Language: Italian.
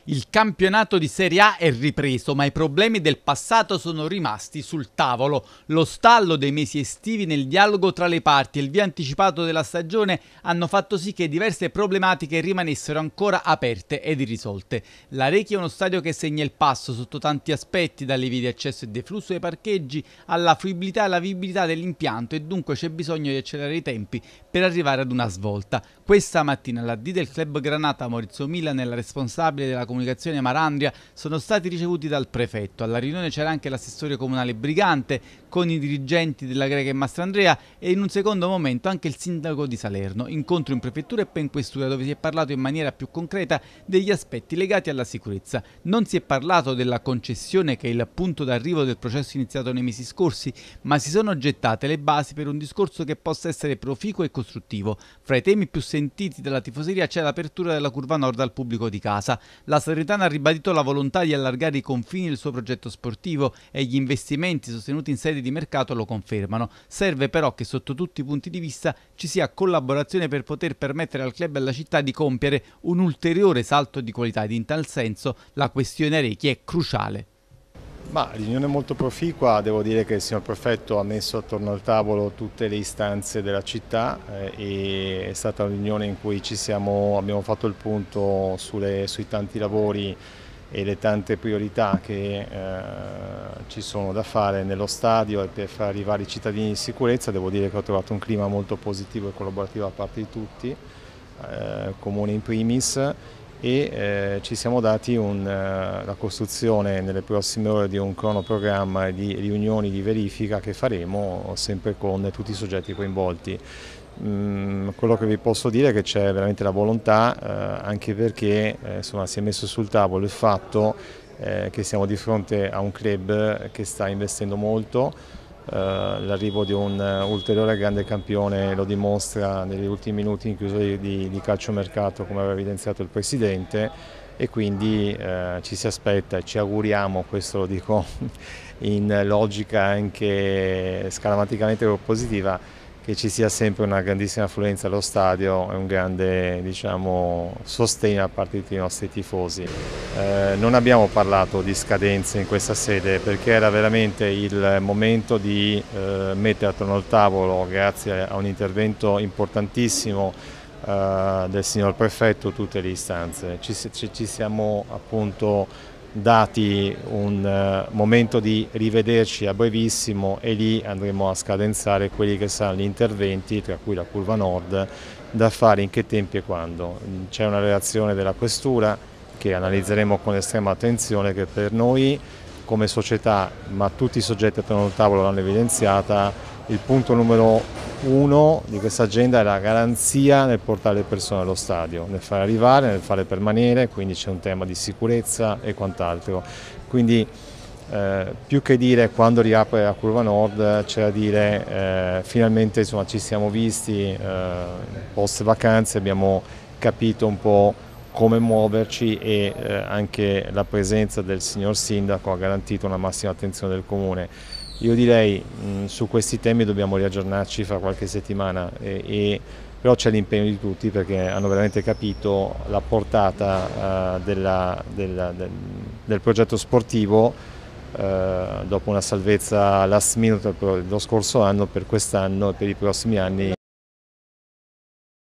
Il campionato di Serie A è ripreso, ma i problemi del passato sono rimasti sul tavolo. Lo stallo dei mesi estivi nel dialogo tra le parti e il via anticipato della stagione hanno fatto sì che diverse problematiche rimanessero ancora aperte ed irrisolte. L'Arechi è uno stadio che segna il passo sotto tanti aspetti, dalle vie di accesso e deflusso ai parcheggi alla fruibilità e alla vivibilità dell'impianto, e dunque c'è bisogno di accelerare i tempi per arrivare ad una svolta. Questa mattina l'AD del club Granata Maurizio Milan e la responsabile della comunicazione Marandria sono stati ricevuti dal prefetto. Alla riunione c'era anche l'assessore comunale Brigante con i dirigenti della Greca e Mastrandrea e in un secondo momento anche il sindaco di Salerno. Incontro in prefettura e poi in questura, dove si è parlato in maniera più concreta degli aspetti legati alla sicurezza. Non si è parlato della concessione, che è il punto d'arrivo del processo iniziato nei mesi scorsi, ma si sono gettate le basi per un discorso che possa essere proficuo e costruttivo. Fra i temi più sentiti dalla tifoseria c'è l'apertura della curva nord al pubblico di casa. La Salernitana ha ribadito la volontà di allargare i confini del suo progetto sportivo e gli investimenti sostenuti in sede di mercato lo confermano. Serve però che sotto tutti i punti di vista ci sia collaborazione per poter permettere al club e alla città di compiere un ulteriore salto di qualità, ed in tal senso la questione Arechi è cruciale. Ma riunione molto proficua, devo dire che il signor Prefetto ha messo attorno al tavolo tutte le istanze della città e è stata una riunione in cui abbiamo fatto il punto sui tanti lavori e le tante priorità che ci sono da fare nello stadio e per far arrivare i cittadini in sicurezza. Devo dire che ho trovato un clima molto positivo e collaborativo da parte di tutti, Comune in primis, e ci siamo dati la costruzione nelle prossime ore di un cronoprogramma di riunioni di verifica che faremo sempre con tutti i soggetti coinvolti. Quello che vi posso dire è che c'è veramente la volontà, anche perché insomma, si è messo sul tavolo il fatto che siamo di fronte a un club che sta investendo molto. L'arrivo di un ulteriore grande campione lo dimostra negli ultimi minuti in chiusura di calciomercato, come aveva evidenziato il Presidente, e quindi ci si aspetta e ci auguriamo, questo lo dico in logica anche scaramanticamente positiva, che ci sia sempre una grandissima affluenza allo stadio e un grande, diciamo, sostegno da parte di tutti i nostri tifosi. Non abbiamo parlato di scadenze in questa sede perché era veramente il momento di mettere attorno al tavolo, grazie a un intervento importantissimo del signor Prefetto, tutte le istanze. Ci siamo appunto dati un momento di rivederci a brevissimo e lì andremo a scadenzare quelli che saranno gli interventi, tra cui la curva nord, da fare in che tempi e quando. C'è una relazione della questura che analizzeremo con estrema attenzione, che per noi come società, ma tutti i soggetti attorno al tavolo l'hanno evidenziata, il punto numero uno di questa agenda è la garanzia nel portare le persone allo stadio, nel fare arrivare, nel fare permanere, quindi c'è un tema di sicurezza e quant'altro. Quindi più che dire quando riapre la curva nord, c'è da dire finalmente insomma, ci siamo visti post vacanze, abbiamo capito un po' come muoverci e anche la presenza del signor Sindaco ha garantito una massima attenzione del Comune. Io direi su questi temi dobbiamo riaggiornarci fra qualche settimana, però c'è l'impegno di tutti perché hanno veramente capito la portata del progetto sportivo dopo una salvezza last minute lo scorso anno. Per quest'anno e per i prossimi anni